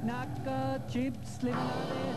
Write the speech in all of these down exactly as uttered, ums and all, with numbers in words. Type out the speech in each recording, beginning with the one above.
Knacker, Chips, Limonade.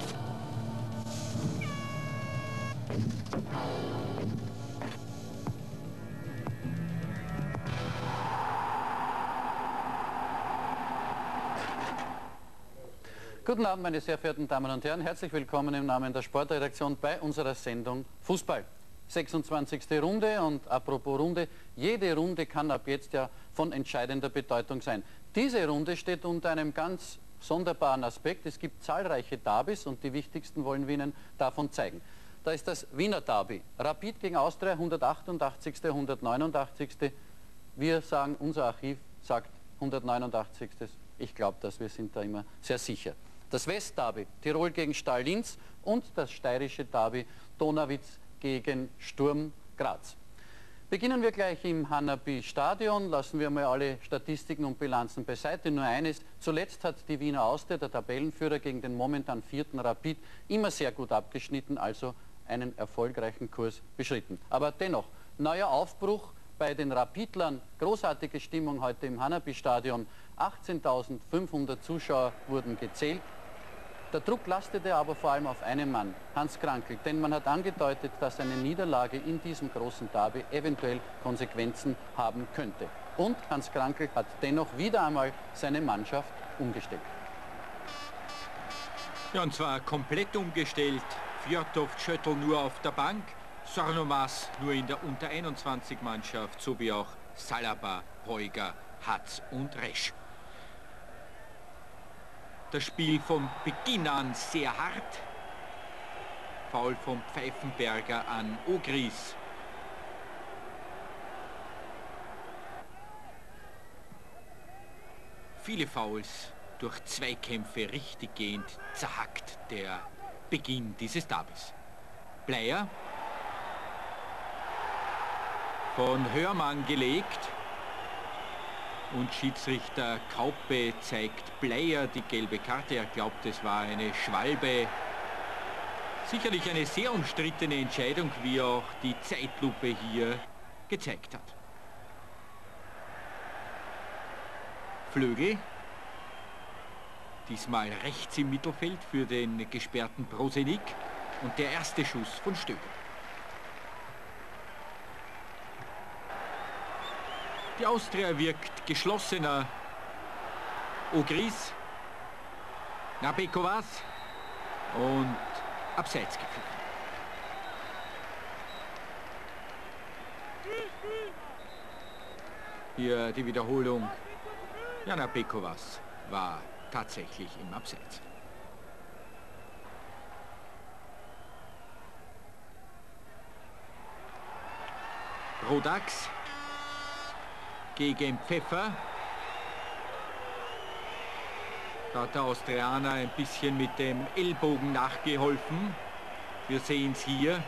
Guten Abend, meine sehr verehrten Damen und Herren. Herzlich willkommen im Namen der Sportredaktion bei unserer Sendung Fußball. sechsundzwanzigste Runde und apropos Runde, jede Runde kann ab jetzt ja von entscheidender Bedeutung sein. Diese Runde steht unter einem ganz sonderbaren Aspekt. Es gibt zahlreiche Derbys und die wichtigsten wollen wir Ihnen davon zeigen. Da ist das Wiener Derby. Rapid gegen Austria, hundertachtundachtzigste, hundertneunundachtzigste Wir sagen, unser Archiv sagt hundertneunundachtzigste Ich glaube, dass wir sind da immer sehr sicher. Das Westderby, Tirol gegen Stahl Linz und das steirische Derby, Donauwitz gegen Sturm Graz. Beginnen wir gleich im Hanapi-Stadion, lassen wir mal alle Statistiken und Bilanzen beiseite. Nur eines, zuletzt hat die Wiener Austria, der Tabellenführer, gegen den momentan vierten Rapid immer sehr gut abgeschnitten, also einen erfolgreichen Kurs beschritten. Aber dennoch, neuer Aufbruch bei den Rapidlern, großartige Stimmung heute im Hanapi-Stadion, achtzehntausendfünfhundert Zuschauer wurden gezählt. Der Druck lastete aber vor allem auf einen Mann, Hans Krankl, denn man hat angedeutet, dass eine Niederlage in diesem großen Derby eventuell Konsequenzen haben könnte. Und Hans Krankl hat dennoch wieder einmal seine Mannschaft umgestellt. Ja, und zwar komplett umgestellt. Fjordov, Schöttl nur auf der Bank, Sornomas nur in der Unter einundzwanzig Mannschaft, sowie auch Salaba, Heuger, Hatz und Resch. Das Spiel von Beginn an sehr hart. Foul von Pfeifenberger an Ogris. Viele Fouls durch Zweikämpfe richtiggehend zerhackt der Beginn dieses Derbys. Bleier von Hörmann gelegt. Und Schiedsrichter Kaupe zeigt Bleier die gelbe Karte. Er glaubt, es war eine Schwalbe. Sicherlich eine sehr umstrittene Entscheidung, wie auch die Zeitlupe hier gezeigt hat. Flögel. Diesmal rechts im Mittelfeld für den gesperrten Prosenik. Und der erste Schuss von Stöger. Die Austria wirkt geschlossener. Ogris, Nabekovas und abseits gepfiffen. Hier die Wiederholung. Ja, Nabekovas war tatsächlich im Abseits. Rodax gegen Pfeffer. Da hat der Austrianer ein bisschen mit dem Ellbogen nachgeholfen. Wir sehen es hier.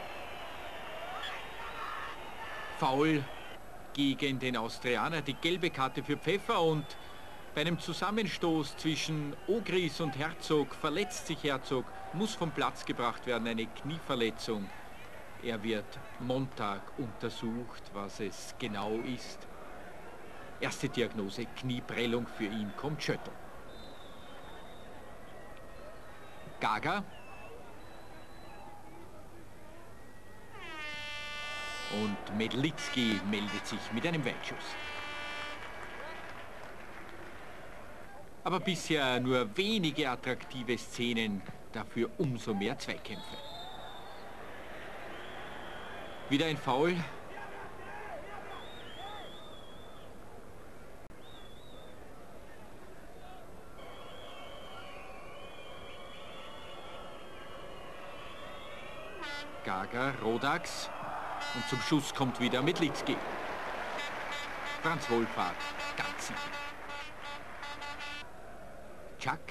Foul gegen den Austrianer. Die gelbe Karte für Pfeffer und bei einem Zusammenstoß zwischen Ogris und Herzog verletzt sich Herzog, muss vom Platz gebracht werden, eine Knieverletzung. Er wird Montag untersucht, was es genau ist. Erste Diagnose, Knieprellung, für ihn kommt Schöttl. Gaga. Und Medlitzki meldet sich mit einem Weitschuss. Aber bisher nur wenige attraktive Szenen, dafür umso mehr Zweikämpfe. Wieder ein Foul. Gaga, Rodax und zum Schuss kommt wieder Medlitzki. Franz Wohlfahrt, ganz sicher. Chuck.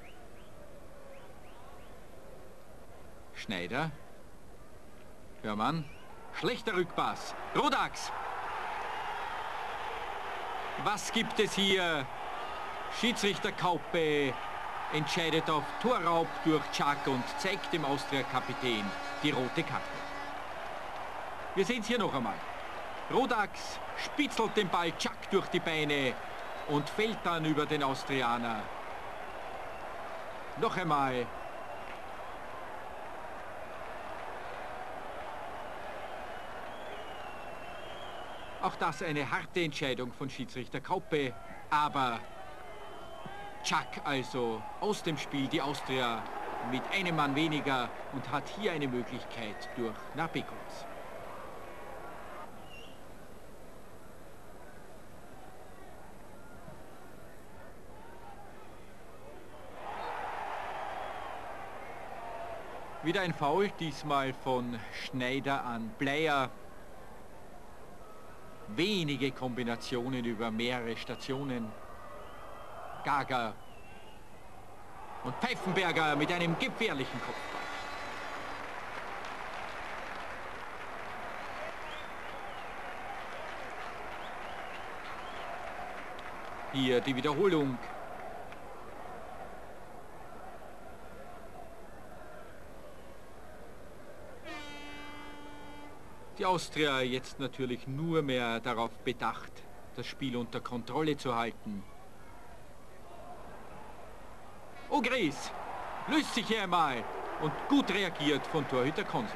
Schneider. Hörmann. Schlechter Rückpass. Rodax. Was gibt es hier? Schiedsrichter Kaupe entscheidet auf Torraub durch Chuck und zeigt dem Austria-Kapitän die rote Karte. Wir sehen es hier noch einmal. Rodax spitzelt den Ball Chuck durch die Beine und fällt dann über den Austrianer. Noch einmal. Auch das eine harte Entscheidung von Schiedsrichter Kaupe, aber Chuck also aus dem Spiel, die Austria mit einem Mann weniger und hat hier eine Möglichkeit durch Napikos. Wieder ein Foul, diesmal von Schneider an Bleier. Wenige Kombinationen über mehrere Stationen. Gaga und Pfeifenberger mit einem gefährlichen Kopfball. Hier die Wiederholung. Die Austria jetzt natürlich nur mehr darauf bedacht, das Spiel unter Kontrolle zu halten. Ogris löst sich hier einmal und gut reagiert von Torhüter Konsul.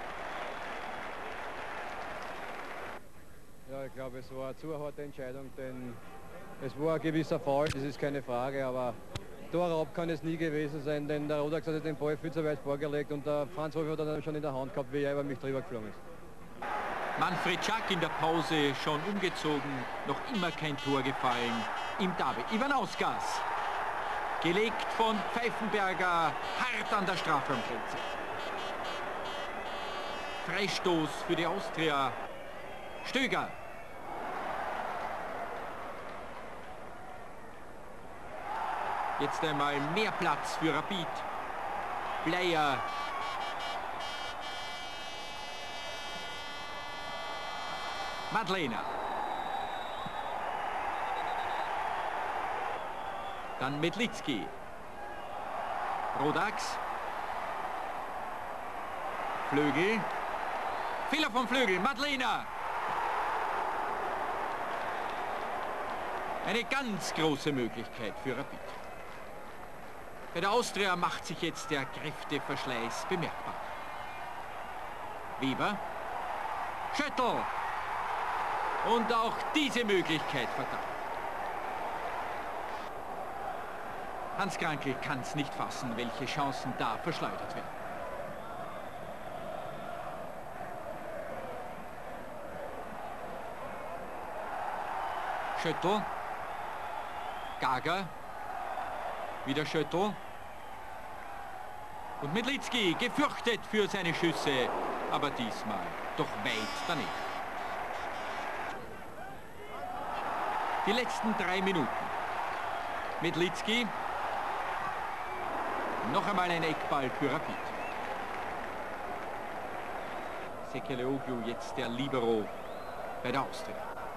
Ja, ich glaube, es war eine zu harte Entscheidung, denn es war ein gewisser Foul, das ist keine Frage, aber Torraub kann es nie gewesen sein, denn der Rodax hat den Ball viel zu weit vorgelegt und der Franz Wolf hat dann schon in der Hand gehabt, wie er über mich drüber geflogen ist. Manfred Schack in der Pause schon umgezogen, noch immer kein Tor gefallen im Derby. Ivanauskas, gelegt von Pfeifenberger, hart an der Strafraumgrenze. Freistoß für die Austria. Stöger. Jetzt einmal mehr Platz für Rapid. Bleier. Madlena. Dann Medlitzki. Rodax. Flögel. Fehler vom Flögel. Madlena. Eine ganz große Möglichkeit für Rapid. Bei der Austria macht sich jetzt der Kräfteverschleiß bemerkbar. Weber. Schöttl. Und auch diese Möglichkeit verdammt. Hans Krankl kann es nicht fassen, welche Chancen da verschleudert werden. Schöttl. Gaga. Wieder Schöttl. Und Medlitzki gefürchtet für seine Schüsse, aber diesmal doch weit daneben. Die letzten drei Minuten. Medlitzki. Noch einmal ein Eckball für Rapid. Sekeleoglu jetzt der Libero bei der Austria.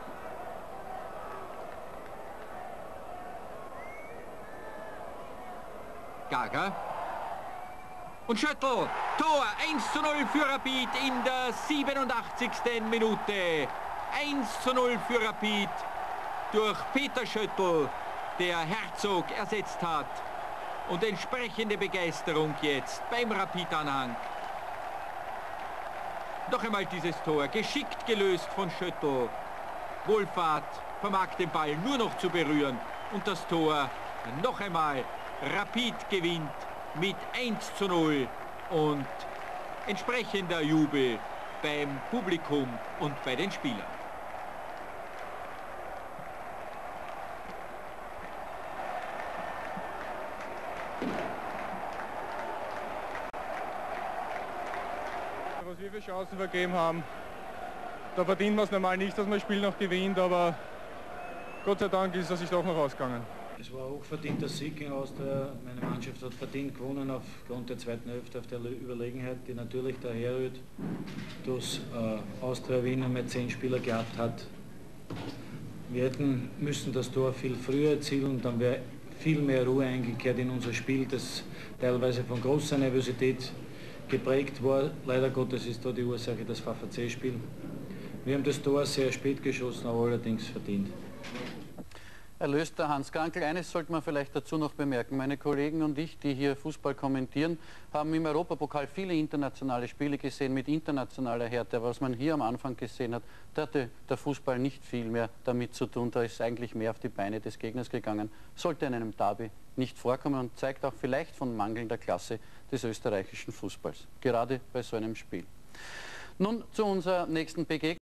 Gaga. Und Schöttl. Tor. eins zu null für Rapid in der siebenundachtzigsten Minute. eins zu null für Rapid. Durch Peter Schöttl, der Herzog ersetzt hat. Und entsprechende Begeisterung jetzt beim Rapid-Anhang. Noch einmal dieses Tor, geschickt gelöst von Schöttl. Wohlfahrt vermag den Ball nur noch zu berühren. Und das Tor noch einmal. Rapid gewinnt mit eins zu null. Und entsprechender Jubel beim Publikum und bei den Spielern. Was wir für Chancen vergeben haben, da verdient man es normal nicht, dass man das Spiel noch gewinnt, aber Gott sei Dank ist er sich doch noch ausgegangen. Es war ein hochverdienter Sieg gegen Austria. Meine Mannschaft hat verdient gewonnen aufgrund der zweiten Hälfte, auf der Überlegenheit, die natürlich daherrührt, dass äh, Austria Wien einmal zehn Spieler gehabt hat. Wir hätten müssen das Tor viel früher erzielen, dann wäre viel mehr Ruhe eingekehrt in unser Spiel, das teilweise von großer Nervosität geprägt war. Leider Gottes ist da die Ursache das V V C-Spiel. Wir haben das Tor sehr spät geschossen, aber allerdings verdient. Erlöst der Hans Krankl. Eines sollte man vielleicht dazu noch bemerken. Meine Kollegen und ich, die hier Fußball kommentieren, haben im Europapokal viele internationale Spiele gesehen mit internationaler Härte. Aber was man hier am Anfang gesehen hat, da hatte der Fußball nicht viel mehr damit zu tun. Da ist eigentlich mehr auf die Beine des Gegners gegangen. Sollte in einem Derby nicht vorkommen und zeigt auch vielleicht von mangelnder Klasse des österreichischen Fußballs. Gerade bei so einem Spiel. Nun zu unserer nächsten Begegnung.